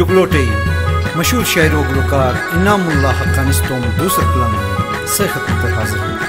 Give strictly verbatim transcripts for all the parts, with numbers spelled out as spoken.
जुगलोटे मशहूर शायर व गुलकार इनामुल्लाह हक्कानिस्तों दूसर कलाम में से खत्म पर हाजिर हैं।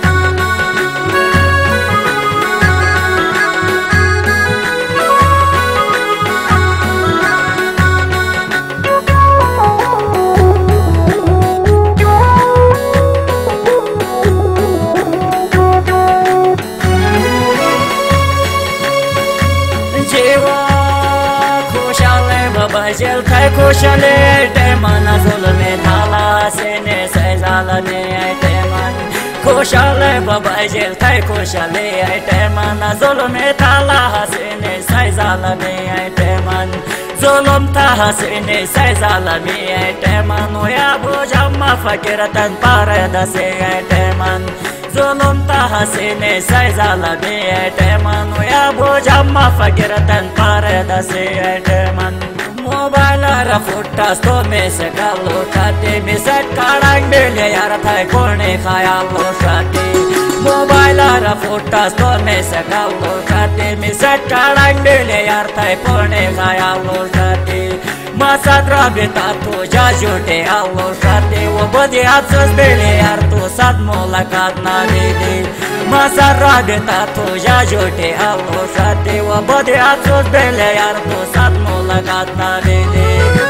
Bajel kai koshale temana zulme thala sene saizalane teman koshale bajel kai koshale temana zulme thala sene saizalane teman zulum ta sene saizalane teman ya bujamma fakiratan parada se teman zulum ta sene saizalane teman ya bujamma fakiratan parada se teman Mobile ra futta sto me se gallo chate me set karang bele yar thai kone khaya lo chate Mobile ra futta sto me se gallo chate me set karang bele yar thai kone khaya lo chate Masat rabita tu jajote allo chate wo bodi atsos bele yar tu sat mulakat na dede Masat rabita tu jajote allo chate wo bodi atsos bele yar tu sat mulakat na dede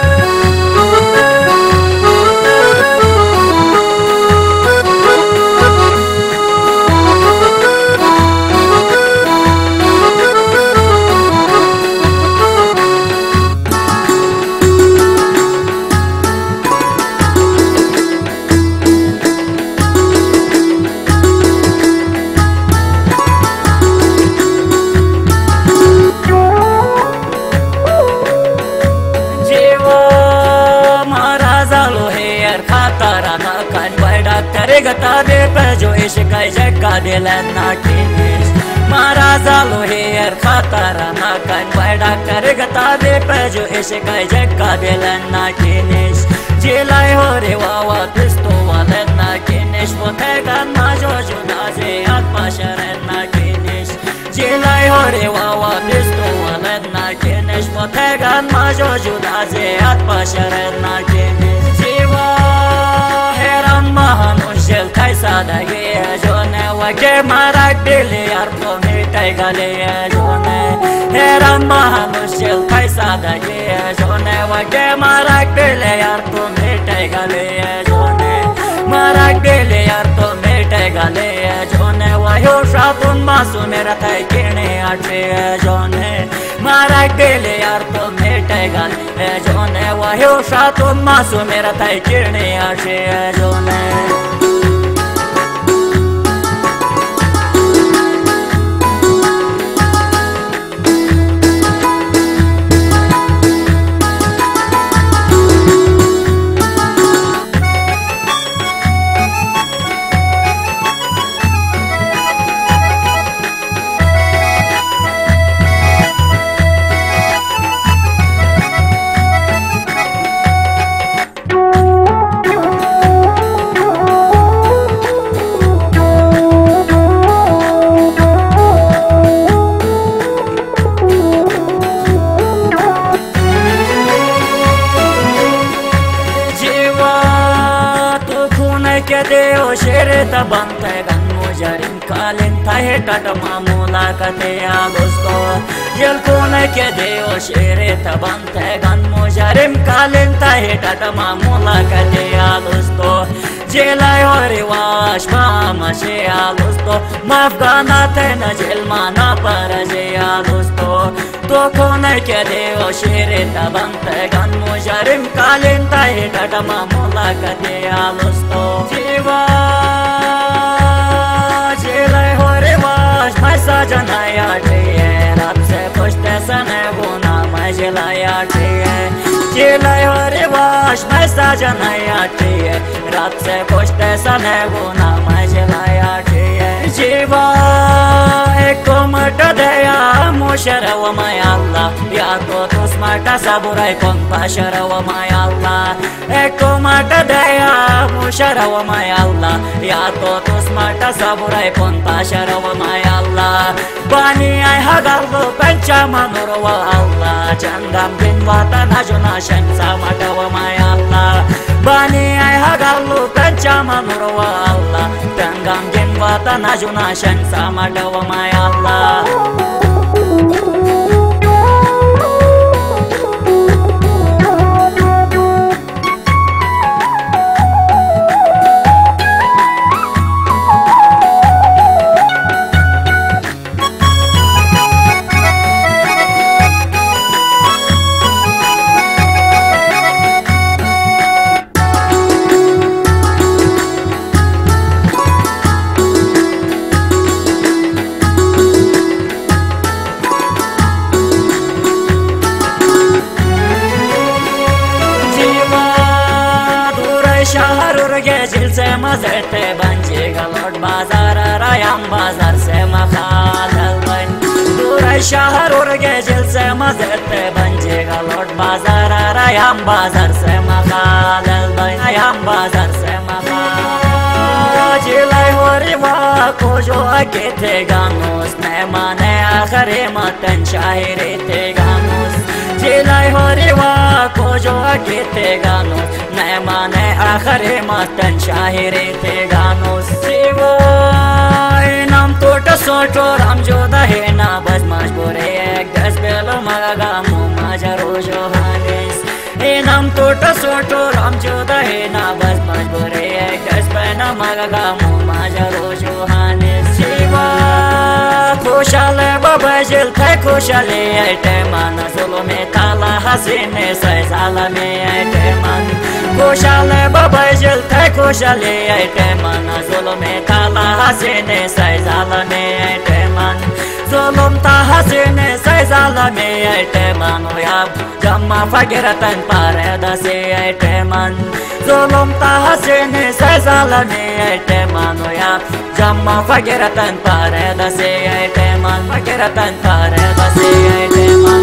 Gata de pejo ish kai jekka de lena kinish mara zalo her khatara na kan bada kar gata de pejo ish kai jekka de lena kinish jilai hore wawa pisto walena kinish wote gan ma jojo naze atma sharena kinish jilai hore wawa pisto walena kinish wote gan ma jojo naze atma sharena kinish jiwa heran mahan Shel kai sada ge jone wake marak dile yar to mitai gale jone heran mahanu shel kai sada ge jone wake marak dile yar to mitai gale jone marak dile yar to mitai gale jone wayo shatun masu mera tai kene ate jone marak dile yar to mitai gale jone wayo shatun masu mera tai kene ate jone Deo shere ta bante gan mujarim kalin thahe tata mamula kate agosto yel kone ke deo shere ta bante gan mujarim kalin thahe tata mamula kate agosto jelai hore wash mama she agosto mafgana te na jel mana paraje agosto to kone ke deo shere ta bante gan mujarim kalin thahe tata mamula kate agosto Jiva Jilai hore wash Maisa janaya tiye Rab se pushte sane guna Mai jilaya tiye Jilai hore wash Maisa janaya tiye Rab se pushte sane guna Mai jilaya tiye Jiva Eko mata deya Mushara wa may Allah Ya to tu mata saburai pon pasyarawa may Allah. Eko mata daya musyarawa may Allah. Ya totus mata saburai pon pasyarawa may Allah. Bani ay hagallo pencaman urwa Allah. Jangam bin watan hajuna shamsa mata wa may Allah. Bani ay hagallo pencaman urwa Allah. Jangam bin watan hajuna shamsa mata wa may Allah. Gezil se mazete banji galot bazar rayam bazar se makhalal ban duray shahar ur gezil se mazete banji galot bazar rayam bazar se makhalal ban rayam bazar se makhalal jilay hori wa kojo akete ganos ne mane akhare matan shahire te ganos jilay hori wa kojo akete ganos ne mane akhare matan shahire te ganos sivo nam tota soto ram joda he na bas majbure ek das belo magaga mu majaro johanes e nam tota soto ram joda he na bas majbure ek das bena magaga mu majaro johanes sivo koshale baba jil khai koshale ite mana solo me tala hasine sai salame ite man koshale baba jil khai koshale ite mana solo me tala hasine sai salame ite man Zulum ta hasine sai salame ite man ya jamma fagiratan pareda se ite man Zulum ta hasine sai salame ite man ya jamma fagiratan pareda se ite man fagiratan pareda se ite man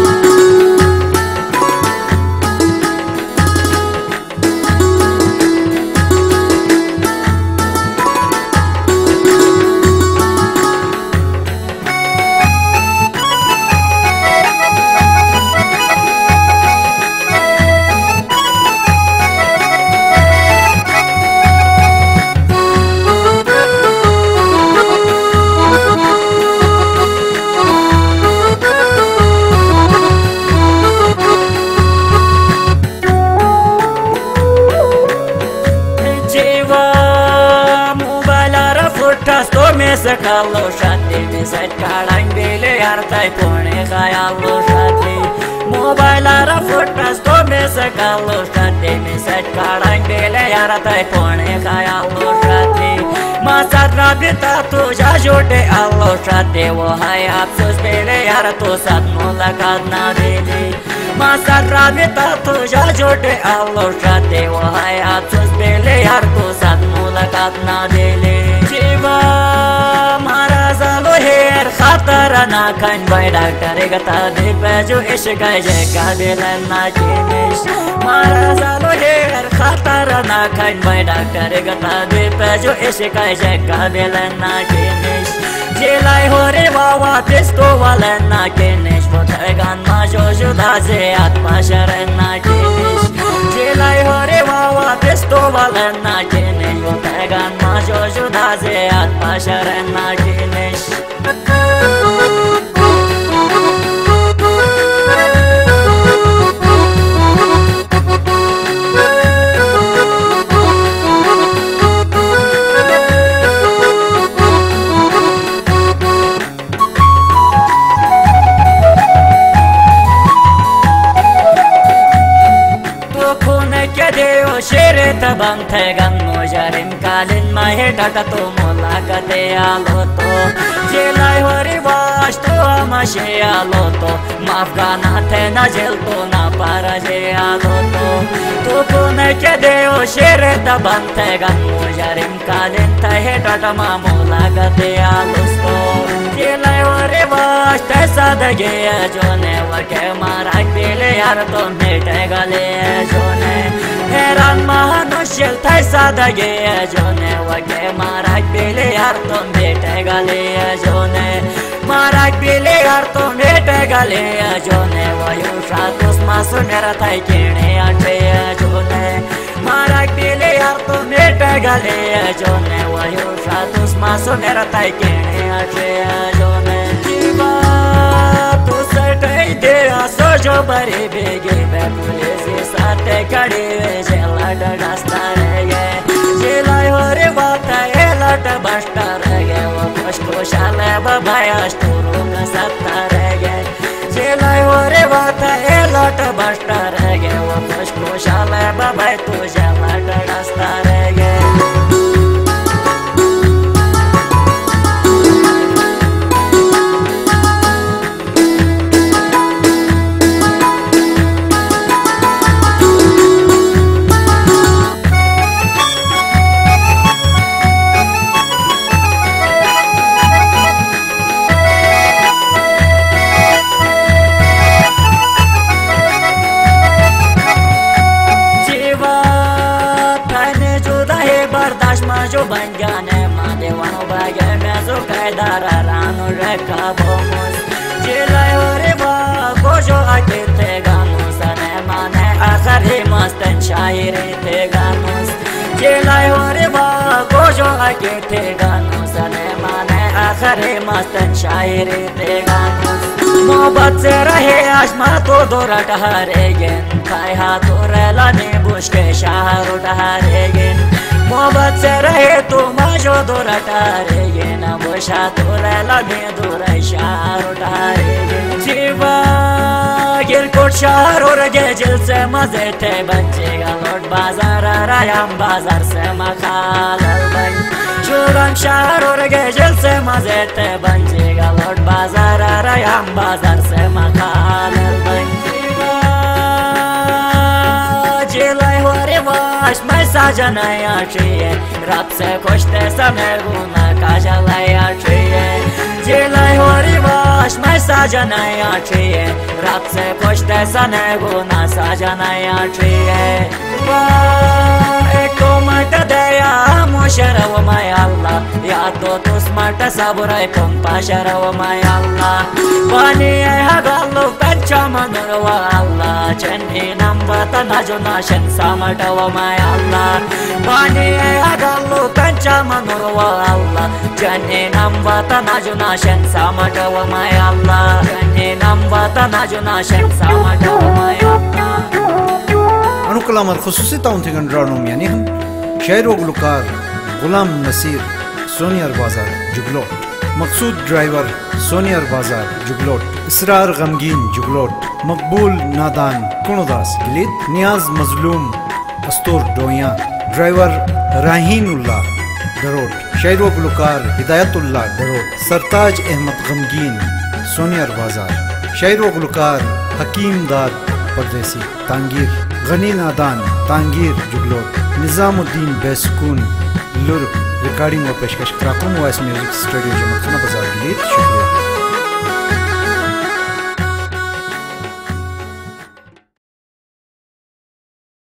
se kallo shatti me set kalang bele artai pone khayallo shatti mobile ara fotos to me se kallo shatti me set kalang bele artai pone khayallo shatti masat rabita tu ja jote allo shatti wo hay afsos bele ar to sat mulaqat na dele masat rabita tu ja jote allo shatti wo hay afsos bele ar to sat mulaqat na dele jiva Khatarana kan bay doctor gata de pejo ishka je kabilan na kinish mara zalo her khatarana kan bay doctor gata de pejo ishka je kabilan na kinish jilai hore wawa pisto walen na kinish botagan ma jojo da ze atma sharan na kinish jilai hore wawa pisto walen na kinish botagan ma jojo da ze atma sharan na kinish Shere tabang tegan mojarim kalin mahe tata to mulakate aloto jelai hori wash to amashe aloto mafgana the na jel to na para je aloto to kone ke deo shere tabang tegan mojarim kalin tahe tata ma mulakate aloto jelai hori wash बचते सादगी जोने वके मारा पीले यार तो मिटे गले जोने हैरान मनुष्य थे सादगी जोने वके मारा पीले यार तो मिटे गले जोने मारा पीले यार तो मिटे गले जोने वयुषा तुस्मा सुनेरा थाई केणे आटे जोने मारा पीले यार तो मिटे गले जोने वयुषा तुस्मा सुनेरा थाई केणे आटे जोने जीवा तू सटे दे सोजो बरे बेगे बे पुलिस साथे खड़ी जेला डस्ता रहे जेला होरे बात है लट बस्ता रहे वो खुश खुशाल बाबाया स्टोरो का सत्ता रहे जेला होरे बात है लट बस्ता रहे वो खुश खुशाल बाबा तू जेला डस्ता रहे जो बन जाने मादे वनो बागे में जो कैदारा रानो रखा बोमुस जिलाई होरे बा गोजो आके ते गामुस ने माने आखरी मस्तन शायरी ते गामुस जिलाई होरे बा गोजो आके ते गामुस ने माने आखरी मस्तन शायरी ते गामुस मोहब्बत से रहे आसमा तो दोरा टहरेगे खाए हाथों रेलाने बुश के शहर उठहरेगे मोहब्बत से रहे तो माजो दूर टारेगे ना बोशा दूर लगे दूर शार उठारेगे जीवा गिर कोट शहर और गे जिल से मजे थे बचेगा लोट बाजार रायम बाजार से मखाल बन चूरन शहर और गे जिल से मजे थे बचेगा लोट बाजार रायम बाजार से मखाल बन जिलाई हो रे वाश मैं साजनाया चाहिए रब से खुशते समय गुना का जलाया चाहिए जिलाई हो रे वाश मैं साजनाया चाहिए रब से खुशते समय गुना साजनाया चाहिए एक मट दया मुशरव मैं अल्लाह या तो तुस मट सबुराई पंपा शरव मैं अल्लाह पानी है हगालो पंचा मनरव अल्लाह चन्नी नंबता नाजो नाशन सामटव मैं अल्लाह पानी है हगालो पंचा मनरव अल्लाह चन्नी नंबता नाजो नाशन सामटव मैं अल्लाह चन्नी नंबता नाजो नाशन सामटव मैं अल्लाह अनुकलामत खुसूसी ताउन थे गंड्रानो यानी हम शायर व गुलकार गुलाम नसीर सोनियर बाजार जुगलोट मकसूद ड्राइवर सोनियर बाजार जुगलोट इसरार गमगीन जुगलोट मकबूल नादान कुणदास गिलित नियाज मजलूम अस्तूर डोया ड्राइवर राहीनुल्लाह दरोट शायर व गुलकार हिदायतुल्लाह दरोट सरताज अहमद गमगीन सोनियर बाजार शायर व गुलकार हकीम दाद परदेसी तांगीर गनी नादान तांगीर जुगलोट निजामुद्दीन बेसकून लुर रिकॉर्डिंग व पेशकश Karakum voice music studio Jamkhana बाजार गिलित शुक्रिया।